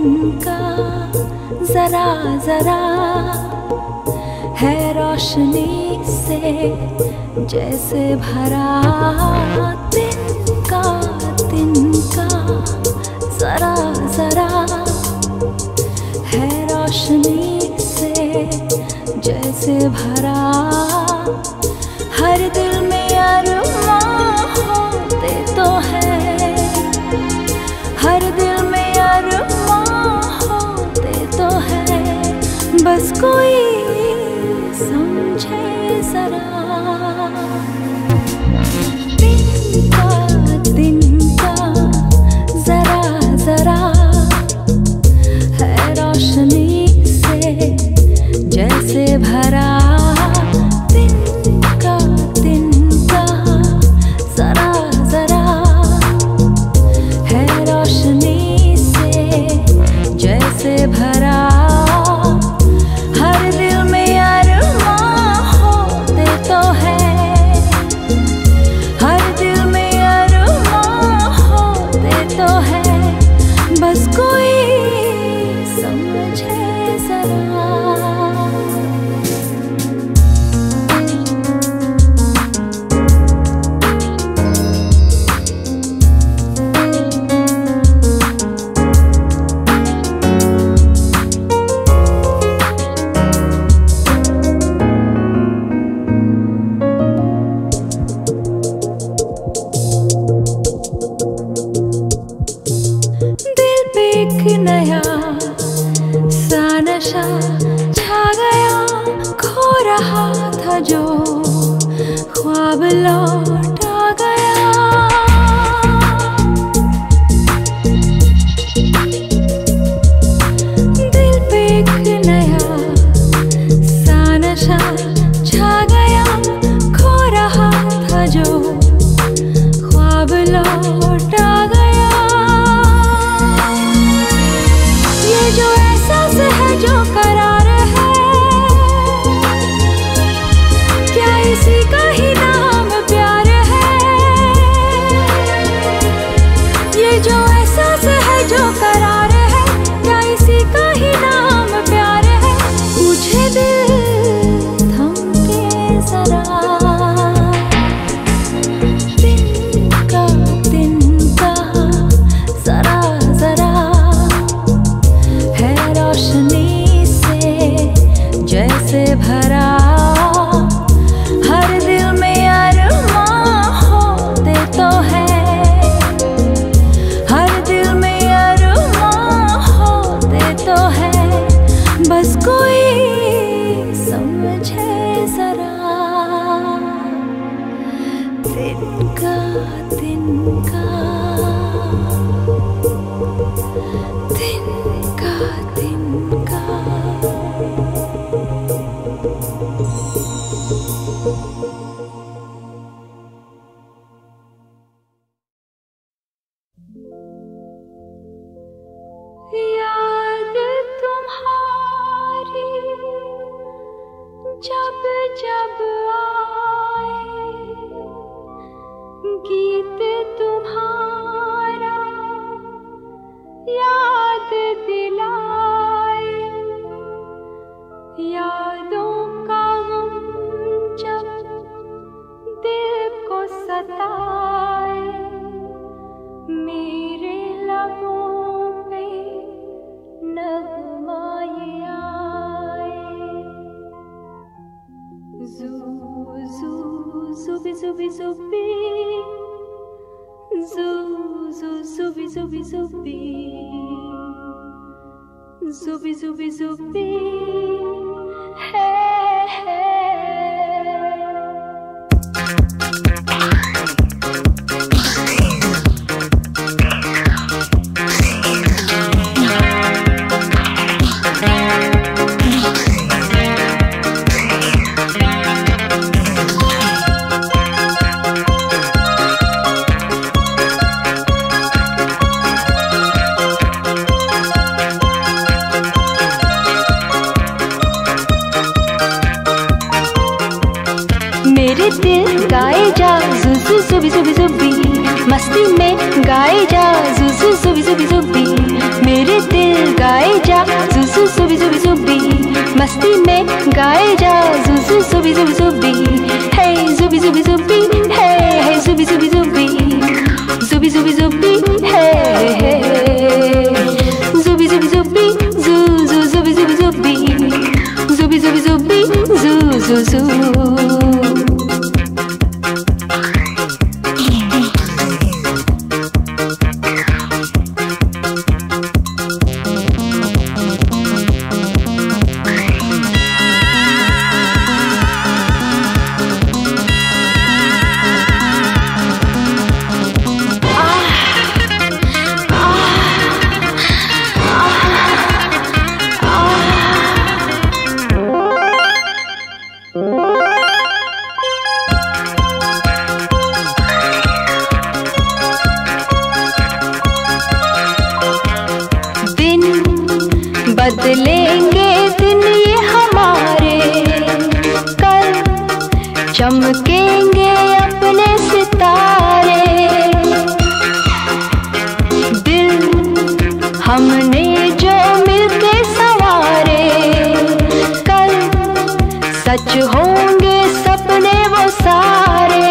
का जरा जरा है रोशनी से जैसे भरा। तिनका जरा जरा है रोशनी से जैसे भरा। हर दिल में अरमां होते तो है, हर दिल में अरमां होते तो है, बस कोई समझे जरा। तिनका जरा जरा है रोशनी से जैसे भरा। तिनका जरा जरा है रोशनी से जैसे भरा। हर दिल में अरमां होते तो है, हर दिल में अरमां होते तो है, बस कोई समझे जरा। नया सा नशा छा गया, खो रहा था जो ख्वाब लौट आ गया। दिल पे एक नया सा नशा छा गया, खो रहा था जो ख्वाब लौट आ गया। जो एहसास है जो करार है, क्या इसी का ही नाम प्यार है। ये जो एहसास है जो करार है, क्या इसी का ही नाम प्यार है। पूछे दिल थम के जरा। तिनका जरा जरा है रोशनी से जैसे भरा। हर दिल में अरमां होते तो है, हर दिल में अरमां होते तो है, बस कोई समझे जरा। तिनका तिनका याद तुम्हारी जब जब आए, गीत तुम्हारा याद दिलाए। यादों का गम जब दिल को सताए, मेरे लबों पे नगमाए आए। जू जू जुबी जुबी जुबी, जू जू जुबी जुबी जुबी, जुबी जुबी जुबी है। जा जुजू जुबी जुबी जुबी, मस्ती में गाए जा जुजू जुबी जुबी जुबी, मेरे दिल गाए जा जुजू जुबी जुबी जुबी, मस्ती में गाए जा जुजू जुबी जुबी जुबी, हे जुबी जुबी जुबी, हे जुबी जुबी जुबी, जुबी जुबी जुबी, हे जुबी जुबी जुबी, जू जू जुबी जुबी जुबी, जुबी जुबी जुबी, जू जू जू। बदलेंगे दिन ये हमारे, कल चमकेंगे अपने सितारे, दिल हमने जो मिलके संवारे, कल सच होंगे सपने वो सारे,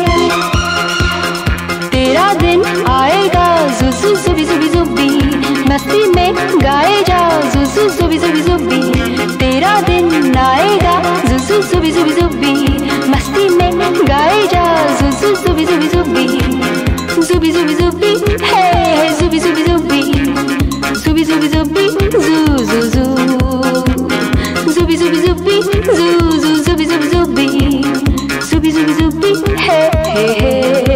तेरा दिन आएगा जुजू जुबी जुबी जुबी, मस्ती में गाए जा जुजू जुबी जुबी जुबी, तेरा दिन आएगा जुजू जुबी जुबी जुबी, मस्ती में गाए जा जुजू जुबी जुबी जुबी, जुबी जुबी जुबी, हे जुबी जुबी जुबी, जुबी जुबी जुबी, जू जू जू, जुबी जुबी जुबी, जू जू जुबी जुबी जुबी, जुबी जुबी जुबी, हे हे।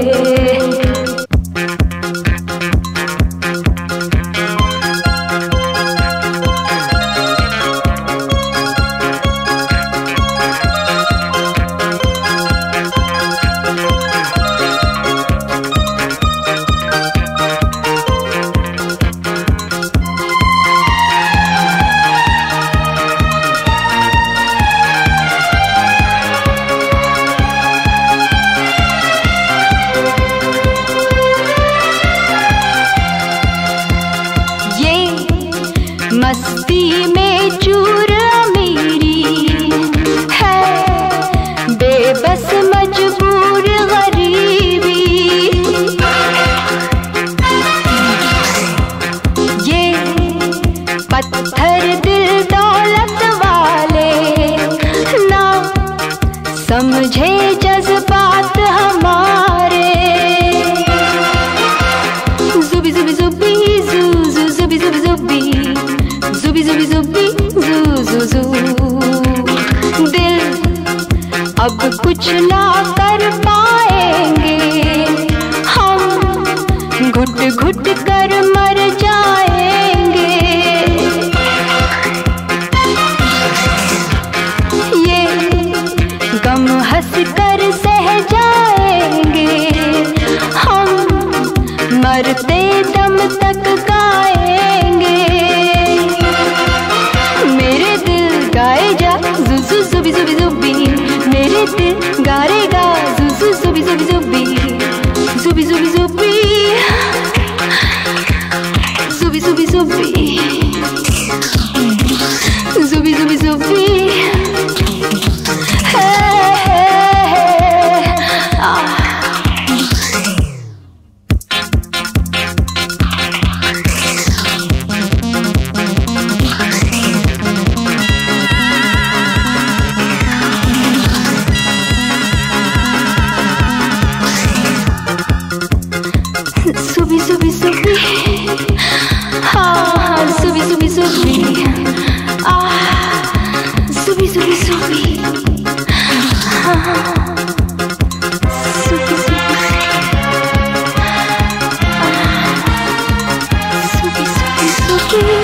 मस्ती में चूर अमीरी है, बेबस मजबूर गरीबी, ये पत्थर दिल दौलत वाले ना समझे जज्बात हमारे, जुबी जुबी जुबी, जू जू जुबी जुबी जुबी, जुबी जुबी जुबी, जू जू जू, दिल अब कुछ ना कर पाएंगे, हम घुट घुट कर मर जाएंगे, ये गम हंस कर सह जाएंगे, हम मरते दम तक गाएंगे, मेरे दिल गाए जा जुजू जुबी जुबी जुबी, मेरे दिल गाएगा जुजू जुबी जुबी जुबी, जुबी जुबी जुबी, जुबी जुबी जुबी, जुबी जुबी जुबी, हे सुबी सुबी सुबी, हाँ सुबी सुबी सुबी, सुबी सुबी सुबी, हाँ सुबी सुबी, सुबी सुबी सुबी।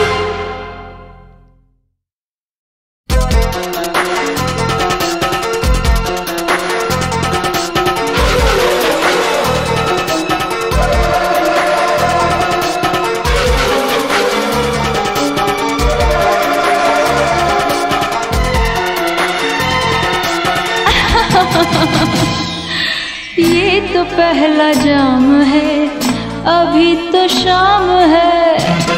भला जाम है, अभी तो शाम है।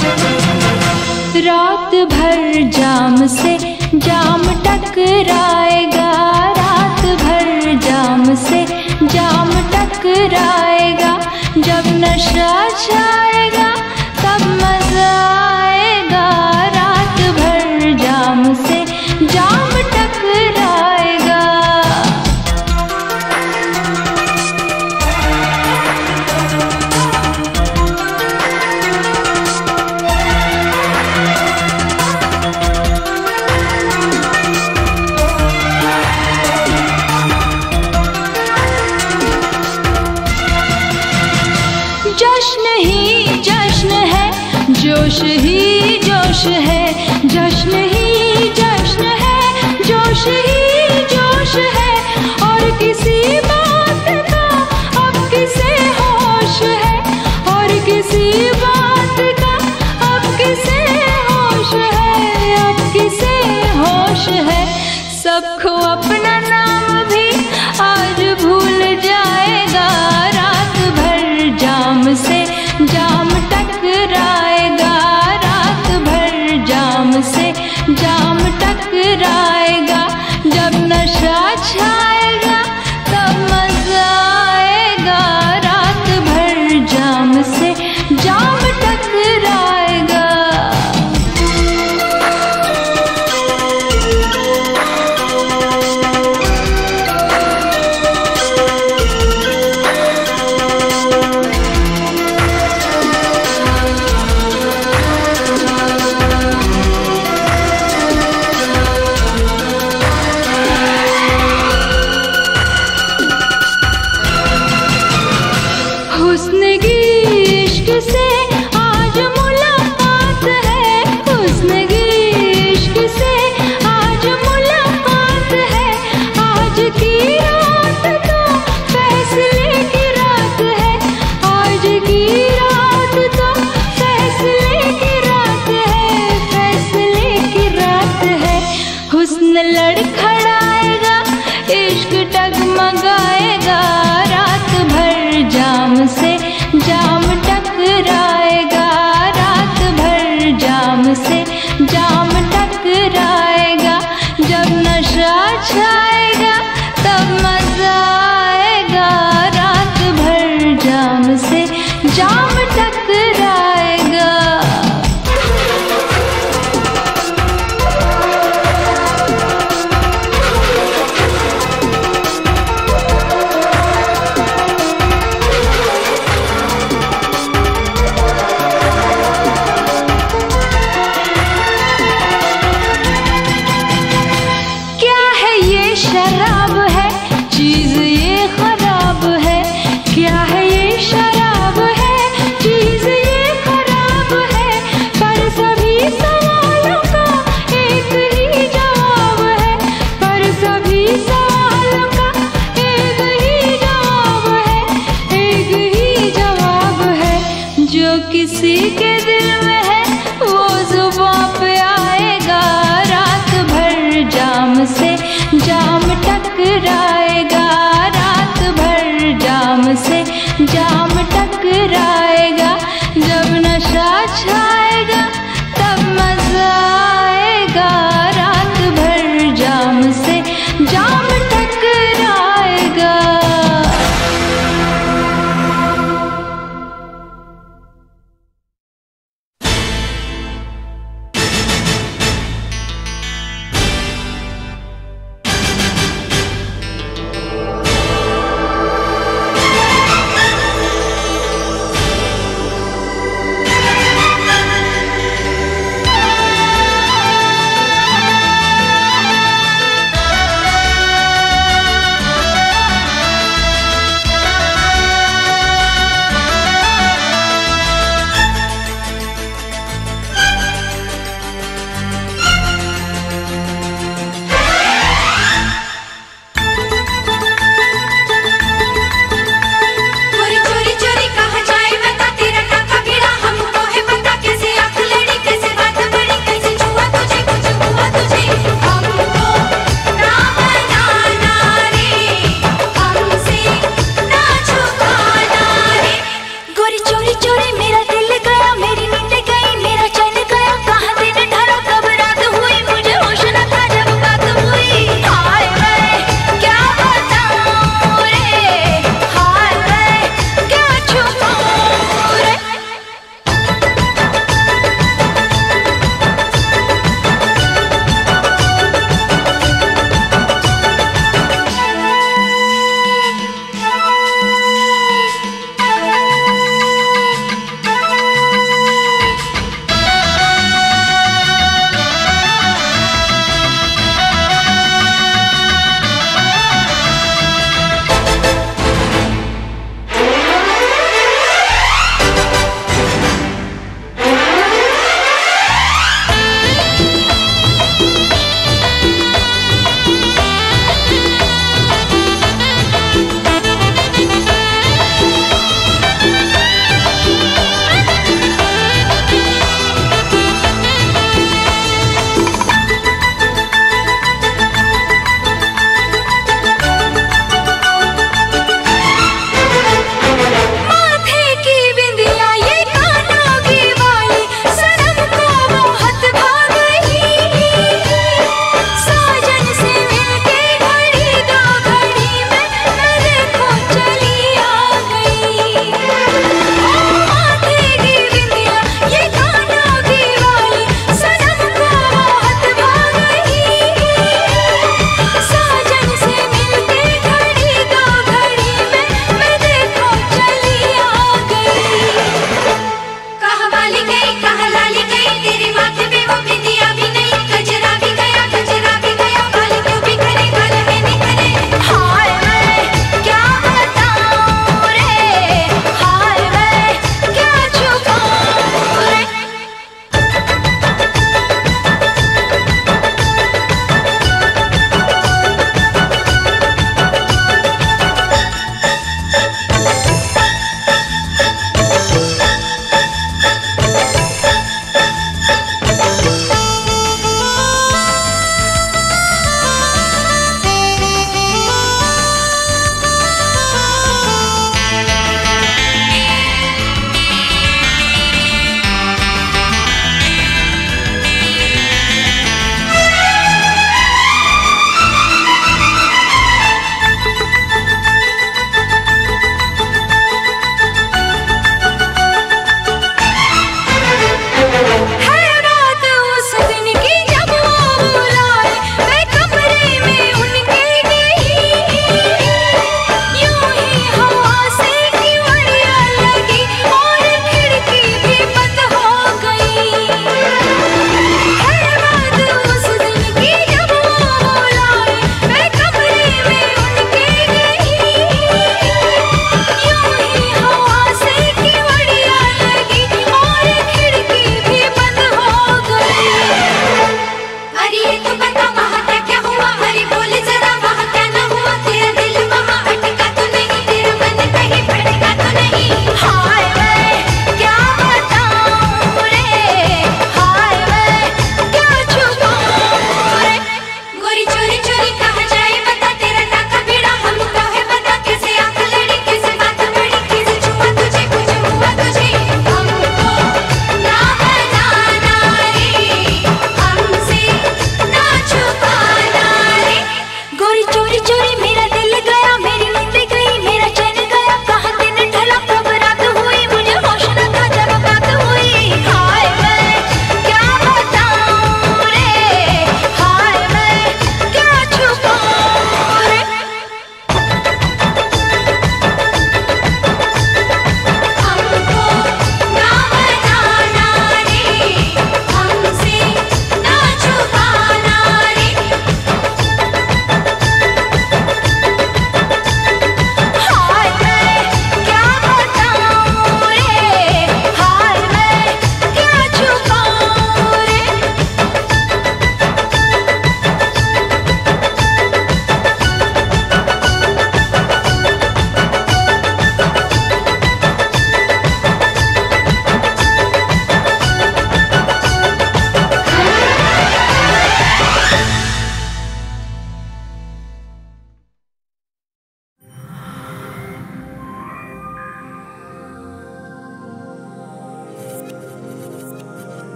रात भर जाम से जाम टकराएगा, रात भर जाम से जाम टकराएगा। जब नशा छाएगा तब मजा आएगा, रात भर जाम से जाम टकराएगा। जश्न ही जश्न है, जोश ही जोश है, जश्न ही जश्न है, जोश ही जोश है। और किसी बात का अब किसे होश है, और किसी बात का अब किसे होश है, अब किसे होश है। सबको अपना नाम भी आज भूल जाएगा, रात भर जाम से जाम टकराएगा, रात भर जाम से जाम टकराएगा। जब नशा छाएगा तब मजा आएगा, रात भर जाम से जाम टकराएगा।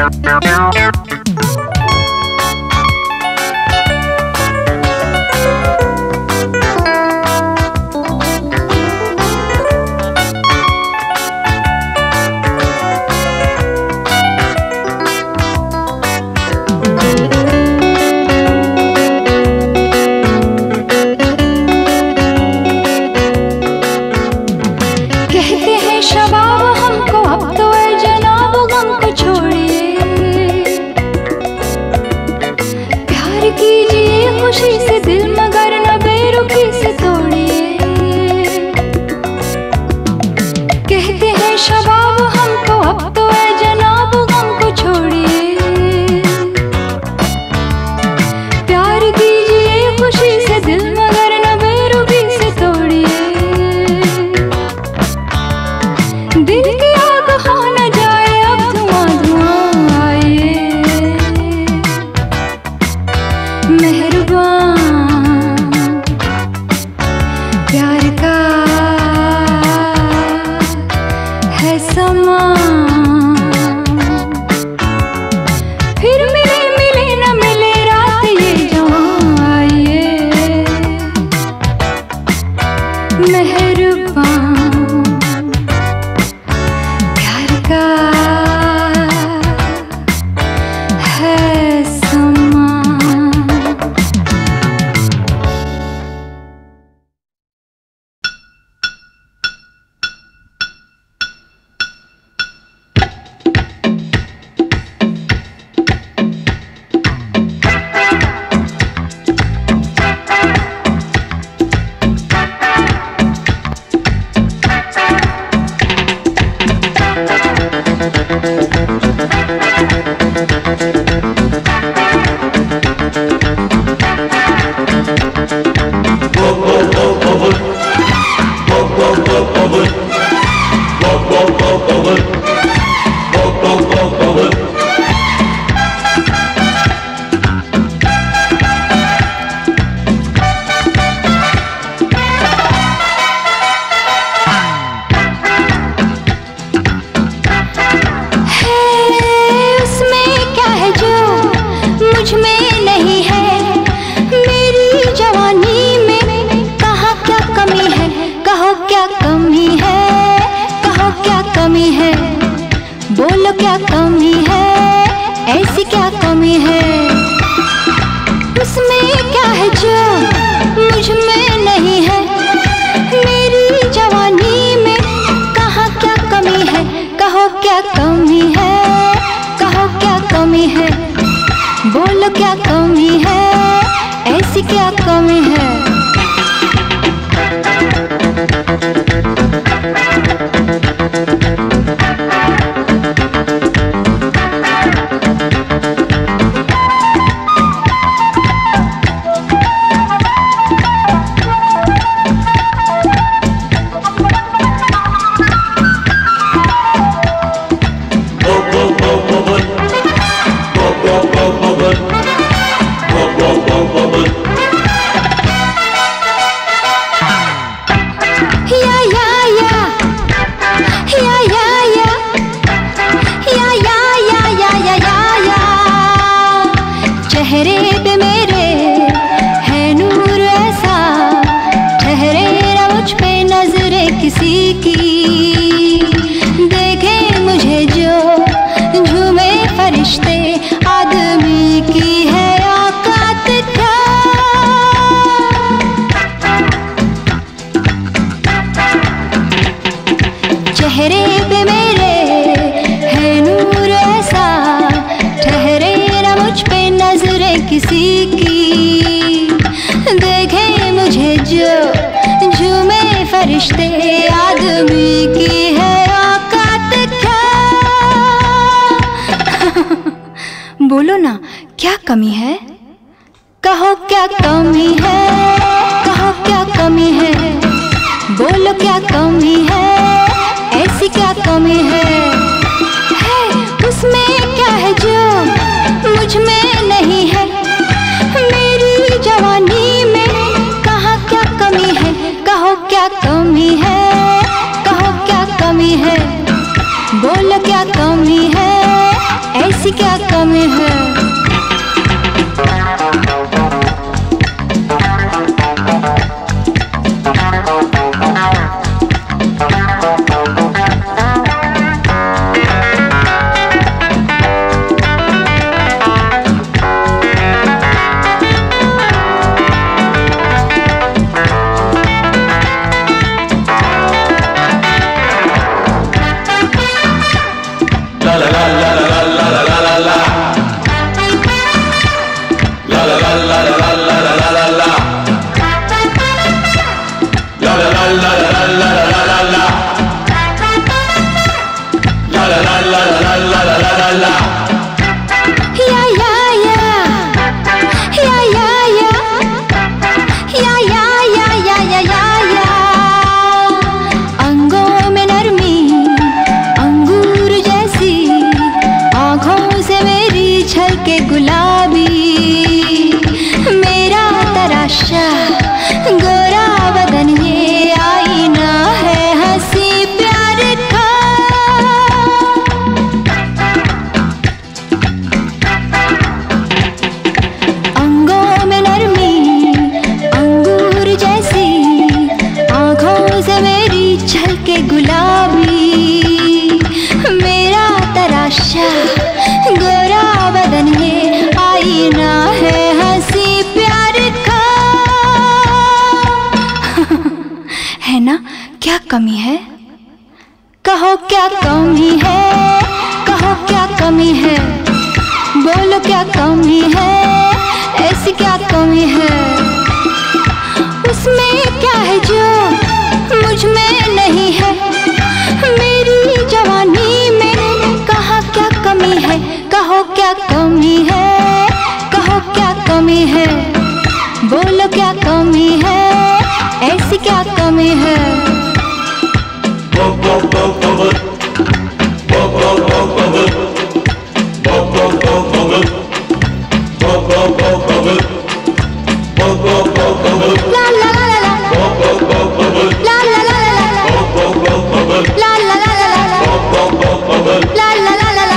ऐसी ऐसी क्या कमी है? अंगों में नरमी अंगूर जैसी, आँखों से मेरी छलके गुलाबी, मेरा तराशा गोरा बदन ये आईना है हंसी प्यार का। अंगों में नरमी अंगूर जैसी, आँखों से मेरी छलके गुलाबी, मेरा तराशा गोरा बदन ये आईना है हंसी प्यार का। है ना, क्या कमी है? कहो क्या कमी है, कहो क्या कमी है, बोलो क्या कमी है, ऐसी क्या कमी है? उसमें क्या है जो मुझ में नहीं है, मेरी जवानी में कहाँ क्या कमी है? कहो क्या कमी है, कहो क्या कमी है, बोलो क्या कमी है, ऐसी क्या कमी है? ला ला ला ला ला ला ला ला ला ला ला ला ला ला।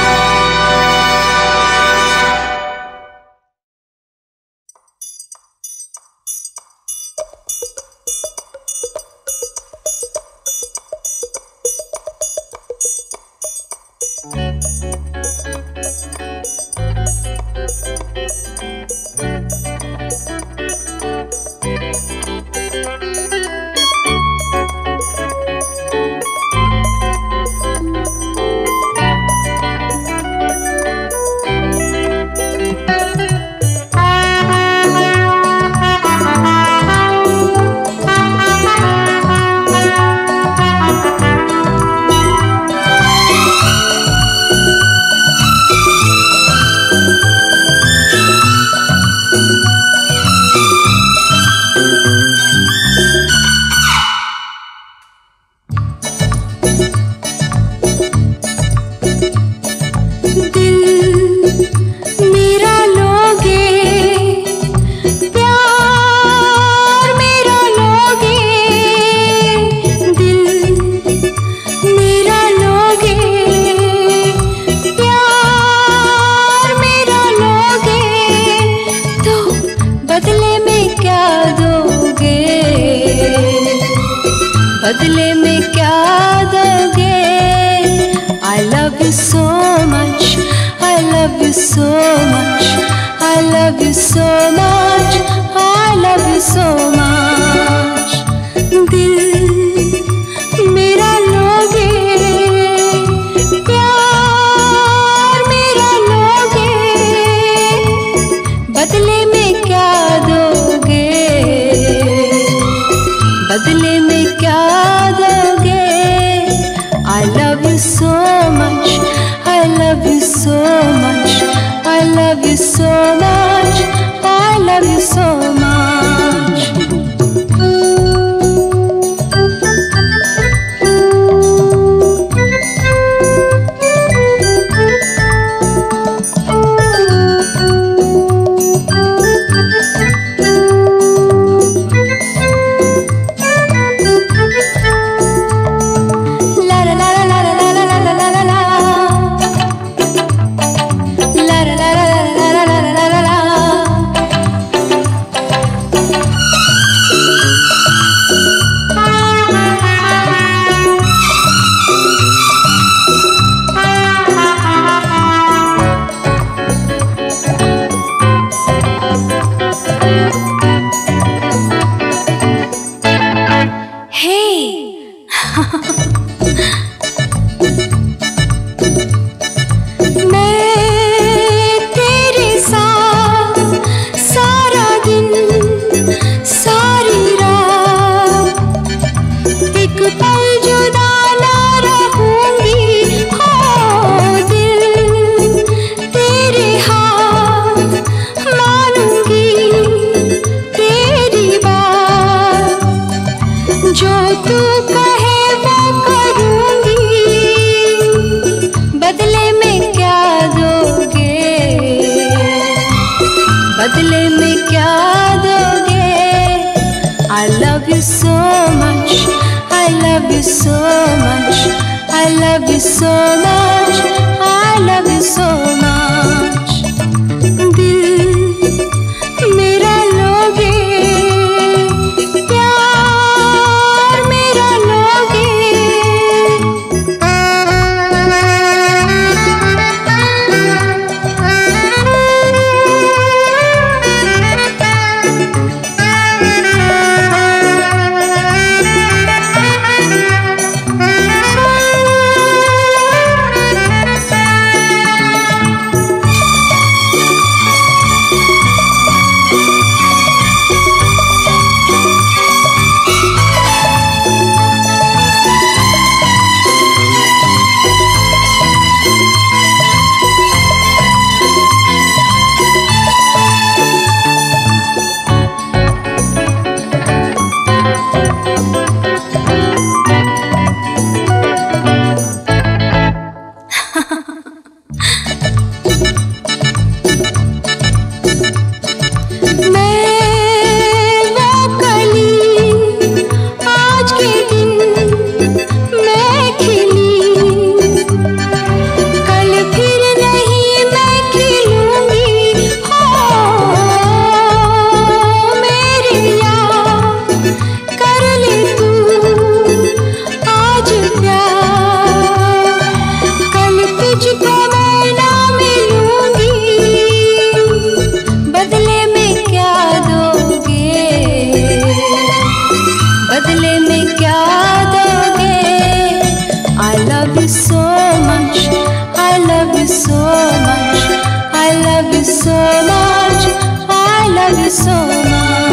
बदले में क्या दोगे? I love you so much, I love you so much, I love you so much, I love you so much। दिल मेरा लोगे, प्यार मेरा लोगे, बदले में क्या दोगे? बदले में क्या दोगे? I love you so much, I love you so much, I love you so much, I love you so much। so much. I love you so much. I love you so much. दिल मेरा लोगे, प्यार मेरा लोगे। बदले में क्या दोगे? I love you so much. I love you so much. I love you so much. I love you so much.